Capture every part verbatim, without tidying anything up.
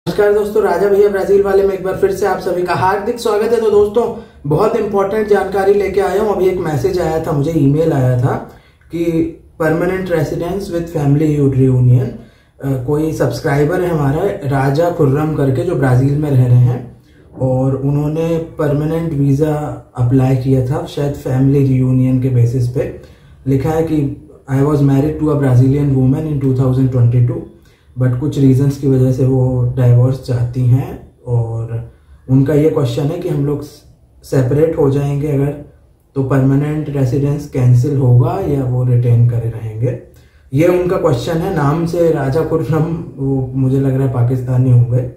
नमस्कार दोस्तों, राजा भैया ब्राजील वाले में एक बार फिर से आप सभी का हार्दिक स्वागत है। तो दोस्तों, बहुत इंपॉर्टेंट जानकारी लेके आया हूँ। अभी एक मैसेज आया था, मुझे ईमेल आया था कि permanent residence with family reunion, कोई सब्सक्राइबर है हमारा राजा खुर्रम करके जो ब्राजील में रह रहे हैं, और उन्होंने परमानेंट वीज़ा अप्लाई किया था शायद फैमिली रियूनियन के बेसिस पे। लिखा है कि I was married to a Brazilian women in two thousand twenty two, but कुछ रीजंस की वजह से वो डाइवोर्स चाहती हैं, और उनका ये क्वेश्चन है कि हम लोग सेपरेट हो जाएंगे अगर तो परमानेंट रेसिडेंस कैंसिल होगा या वो रिटेन करे रहेंगे। ये उनका क्वेश्चन है। नाम से राजा खुर्रम, वो मुझे लग रहा है पाकिस्तानी होंगे।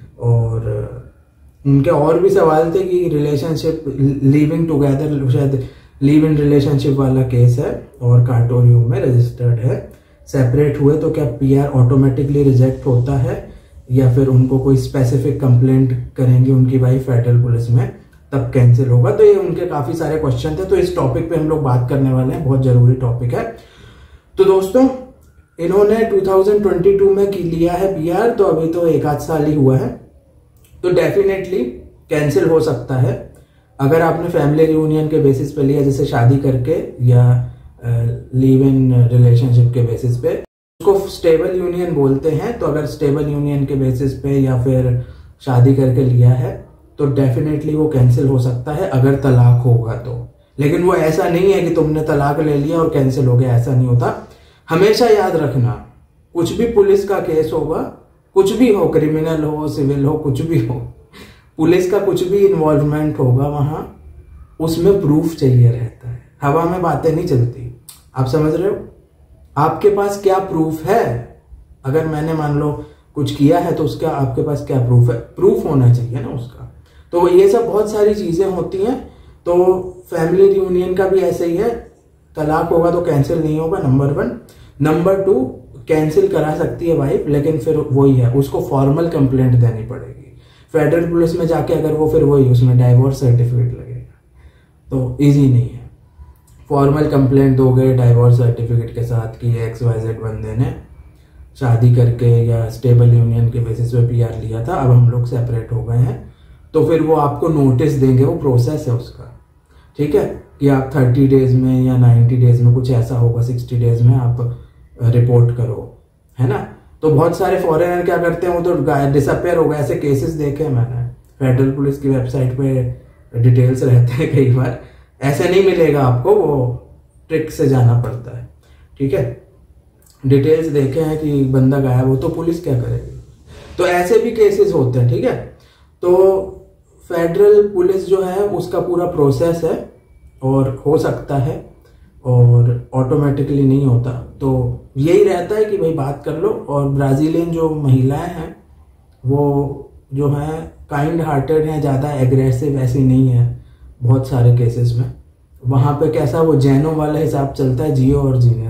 और उनके और भी सवाल थे कि रिलेशनशिप लिविंग टुगेदर, शायद लिव इन रिलेशनशिप वाला केस है और कार्टोरियो में रजिस्टर्ड है। सेपरेट हुए तो क्या पीआर ऑटोमेटिकली रिजेक्ट होता है या फिर उनको कोई स्पेसिफिक कंप्लेंट करेंगी उनकी वाइफ फेडरल पुलिस में तब कैंसिल होगा। तो ये उनके काफी सारे क्वेश्चन थे, तो इस टॉपिक पे हम लोग बात करने वाले हैं। बहुत जरूरी टॉपिक है। तो दोस्तों, इन्होंने टू थाउजेंड ट्वेंटी टू में की लिया है पीआर, तो अभी तो एक आध साल ही हुआ है, तो डेफिनेटली कैंसिल हो सकता है अगर आपने फैमिली रियूनियन के बेसिस पे लिया, जैसे शादी करके या लिव इन रिलेशनशिप के बेसिस पे। उसको स्टेबल यूनियन बोलते हैं। तो अगर स्टेबल यूनियन के बेसिस पे या फिर शादी करके लिया है तो डेफिनेटली वो कैंसिल हो सकता है अगर तलाक होगा तो। लेकिन वो ऐसा नहीं है कि तुमने तलाक ले लिया और कैंसिल हो गया, ऐसा नहीं होता। हमेशा याद रखना, कुछ भी पुलिस का केस होगा, कुछ भी हो, क्रिमिनल हो, सिविल हो, कुछ भी हो, पुलिस का कुछ भी इन्वॉल्वमेंट होगा वहां, उसमें प्रूफ चाहिए रहता है। हवा में बातें नहीं चलती। आप समझ रहे हो? आपके पास क्या प्रूफ है? अगर मैंने मान लो कुछ किया है तो उसका आपके पास क्या प्रूफ है? प्रूफ होना चाहिए ना उसका। तो ये सब बहुत सारी चीजें होती हैं। तो फैमिली रियूनियन का भी ऐसे ही है, तलाक होगा तो कैंसिल नहीं होगा, number one. Number two, cancel करा सकती है वाइफ, लेकिन फिर वही है, उसको फॉर्मल कंप्लेंट देनी पड़ेगी फेडरल पुलिस में जाके। अगर वो फिर वही उसमें डाइवोर्स सर्टिफिकेट लगेगा, तो इजी नहीं है। फॉर्मल कंप्लेंट दोगे डाइवोर्स सर्टिफिकेट के साथ कि एक्स वाई जेड बंदे ने शादी करके या स्टेबल यूनियन के बेसिस पे पीआर लिया था, अब हम लोग सेपरेट हो गए हैं, तो फिर वो आपको नोटिस देंगे। वो प्रोसेस है उसका, ठीक है, कि आप थर्टी डेज में या नाइन्टी डेज में, कुछ ऐसा होगा, सिक्सटी डेज में आप रिपोर्ट करो, है ना। तो बहुत सारे फॉरेनर क्या करते हैं, वो तो डिसअपेयर हो गए। ऐसे केसेस देखे मैंने, फेडरल पुलिस की वेबसाइट पे डिटेल्स रहते हैं कई बार। ऐसे नहीं मिलेगा आपको, वो ट्रिक से जाना पड़ता है, ठीक है। डिटेल्स देखे हैं कि बंदा गायब हो, तो पुलिस क्या करेगी? तो ऐसे भी केसेस होते हैं, ठीक है। तो फेडरल पुलिस जो है उसका पूरा प्रोसेस है और हो सकता है, और ऑटोमेटिकली नहीं होता। तो यही रहता है कि भाई बात कर लो। और ब्राजीलियन जो महिलाएं हैं वो जो है काइंड हार्टेड हैं, ज़्यादा एग्रेसिव ऐसी नहीं है बहुत सारे केसेस में। वहां पे कैसा वो जैनों वाला हिसाब चलता है, जियो और जीने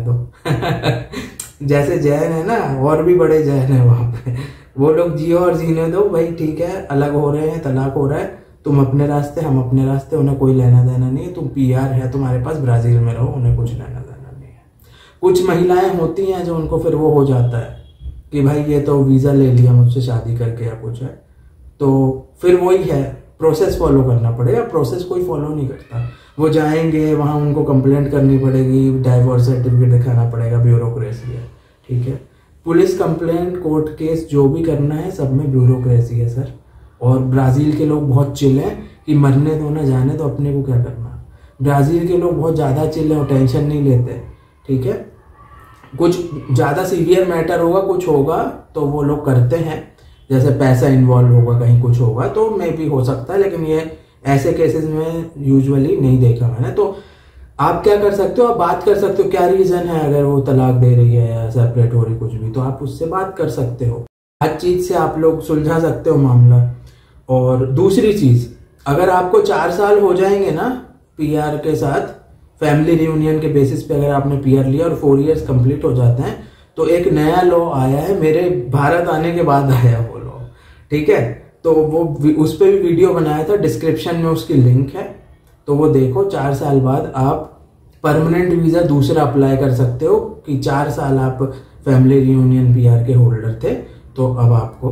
दो। जैसे जैन है ना, और भी बड़े जैन है वहां पे, वो लोग जियो और जीने दो भाई, ठीक है, अलग हो रहे हैं, तलाक हो रहा है, तुम अपने रास्ते हम अपने रास्ते, उन्हें कोई लेना देना नहीं है। तुम पीआर है तुम्हारे पास, ब्राजील में रहो, उन्हें कुछ लेना देना नहीं है। कुछ महिलाएं होती हैं जो उनको फिर वो हो जाता है कि भाई ये तो वीजा ले लिया मुझसे शादी करके या कुछ है, तो फिर वही है, प्रोसेस फॉलो करना पड़ेगा। प्रोसेस कोई फॉलो नहीं करता। वो जाएंगे वहां, उनको कंप्लेंट करनी पड़ेगी, डाइवोर्स सर्टिफिकेट दिखाना पड़ेगा, ब्यूरोक्रेसी है, ठीक है। पुलिस कंप्लेंट, कोर्ट केस, जो भी करना है सब में ब्यूरोक्रेसी है सर। और ब्राजील के लोग बहुत चिल हैं कि मरने दो ना जाने तो अपने को क्या करना। ब्राजील के लोग बहुत ज़्यादा चिल हैं और टेंशन नहीं लेते, ठीक है। कुछ ज़्यादा सीवियर मैटर होगा, कुछ होगा तो वो लोग करते हैं, जैसे पैसा इन्वॉल्व होगा, कहीं कुछ होगा तो मे भी हो सकता है, लेकिन ये ऐसे केसेस में यूजुअली नहीं देखा मैंने। तो आप क्या कर सकते हो, आप बात कर सकते हो, क्या रीज़न है, अगर वो तलाक दे रही है या सेपरेट हो रही कुछ भी, तो आप उससे बात कर सकते हो। हर चीज़ से आप लोग सुलझा सकते हो मामला। और दूसरी चीज़, अगर आपको चार साल हो जाएंगे ना पीआर के साथ, फैमिली रियूनियन के बेसिस पे अगर आपने पीआर लिया और फोर इयर्स कंप्लीट हो जाते हैं, तो एक नया लॉ आया है, मेरे भारत आने के बाद आया वो लॉ, ठीक है। तो वो उस पर भी वीडियो बनाया था, डिस्क्रिप्शन में उसकी लिंक है, तो वो देखो। चार साल बाद आप परमानेंट वीजा दूसरा अप्लाई कर सकते हो कि चार साल आप फैमिली रियूनियन पीआर के होल्डर थे, तो अब आपको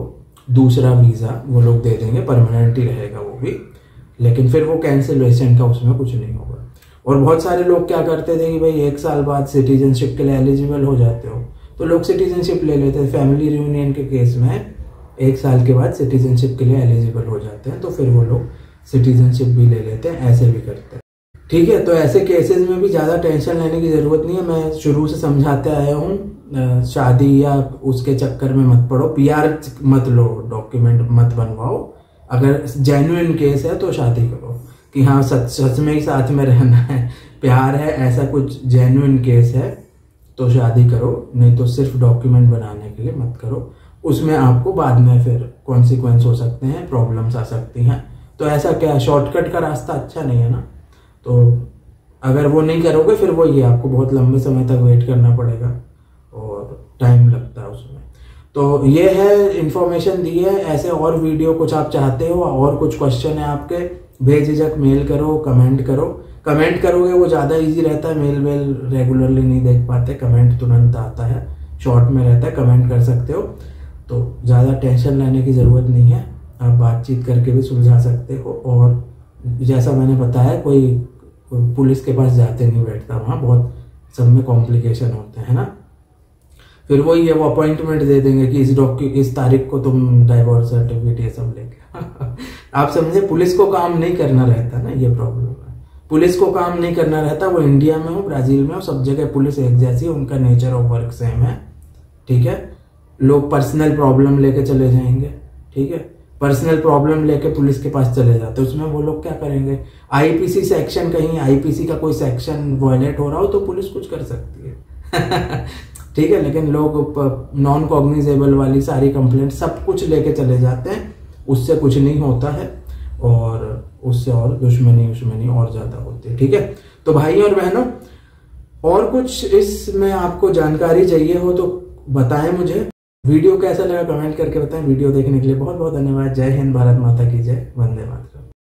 दूसरा वीज़ा वो लोग दे देंगे, परमानेंट ही रहेगा वो भी, लेकिन फिर वो कैंसिलेशन का उसमें कुछ नहीं होगा। और बहुत सारे लोग क्या करते थे कि भाई एक साल बाद सिटीजनशिप के लिए एलिजिबल हो जाते हो, तो लोग सिटीजनशिप ले लेते हैं। फैमिली रियूनियन के केस में एक साल के बाद सिटीजनशिप के लिए एलिजिबल हो जाते हैं, तो फिर वो लोग सिटीजनशिप भी ले लेते हैं, ऐसे भी करते हैं। ठीक है, तो ऐसे केसेस में भी ज़्यादा टेंशन लेने की ज़रूरत नहीं है। मैं शुरू से समझाते आया हूँ, शादी या उसके चक्कर में मत पड़ो, पीआर मत लो, डॉक्यूमेंट मत बनवाओ। अगर जेन्युइन केस है तो शादी करो कि हाँ सच सच में ही साथ में रहना है, प्यार है, ऐसा कुछ जेन्युइन केस है तो शादी करो, नहीं तो सिर्फ डॉक्यूमेंट बनाने के लिए मत करो। उसमें आपको बाद में फिर कॉन्सिक्वेंस हो सकते हैं, प्रॉब्लम्स आ सकती हैं। तो ऐसा क्या, शॉर्टकट का रास्ता अच्छा नहीं है ना, तो अगर वो नहीं करोगे फिर वो ये आपको बहुत लंबे समय तक वेट करना पड़ेगा और टाइम लगता है उसमें। तो ये है इन्फॉर्मेशन दी है। ऐसे और वीडियो कुछ आप चाहते हो और कुछ क्वेश्चन है आपके, बेझिझक मेल करो, कमेंट करो। कमेंट करोगे वो ज़्यादा इजी रहता है, मेल वेल रेगुलरली नहीं देख पाते, कमेंट तुरंत आता है, शॉर्ट में रहता है, कमेंट कर सकते हो। तो ज़्यादा टेंशन लेने की ज़रूरत नहीं है, आप बातचीत करके भी सुलझा सकते हो। और जैसा मैंने बताया, कोई पुलिस के पास जाते नहीं बैठता, वहाँ बहुत सब में कॉम्प्लिकेशन होते हैं ना। फिर वही है, वो अपॉइंटमेंट दे देंगे कि इस डॉक्यू इस तारीख को तुम डाइवोर्स सर्टिफिकेट ये सब लेके आप समझे, पुलिस को काम नहीं करना रहता ना, ये प्रॉब्लम है। पुलिस को काम नहीं करना रहता, वो इंडिया में हो, ब्राजील में हो, सब जगह पुलिस एक जैसी, उनका नेचर ऑफ वर्क सेम है। ठीक है, लोग पर्सनल प्रॉब्लम लेके चले जाएंगे, ठीक है, पर्सनल प्रॉब्लम लेके पुलिस के पास चले जाते, उसमें वो लोग क्या करेंगे, आईपीसी सेक्शन, कहीं आईपीसी का कोई सेक्शन वायलेट हो रहा हो तो पुलिस कुछ कर सकती है ठीक है, लेकिन लोग नॉन कॉग्निजेबल वाली सारी कंप्लेंट सब कुछ लेके चले जाते हैं, उससे कुछ नहीं होता है और उससे और दुश्मनी दुश्मनी और ज्यादा होती है। ठीक है, तो भाई और बहनों, और कुछ इसमें आपको जानकारी चाहिए हो तो बताएं मुझे। वीडियो कैसा लगा कमेंट करके बताएं। वीडियो देखने के लिए बहुत बहुत धन्यवाद। जय हिंद, भारत माता की जय, वंदे मातरम।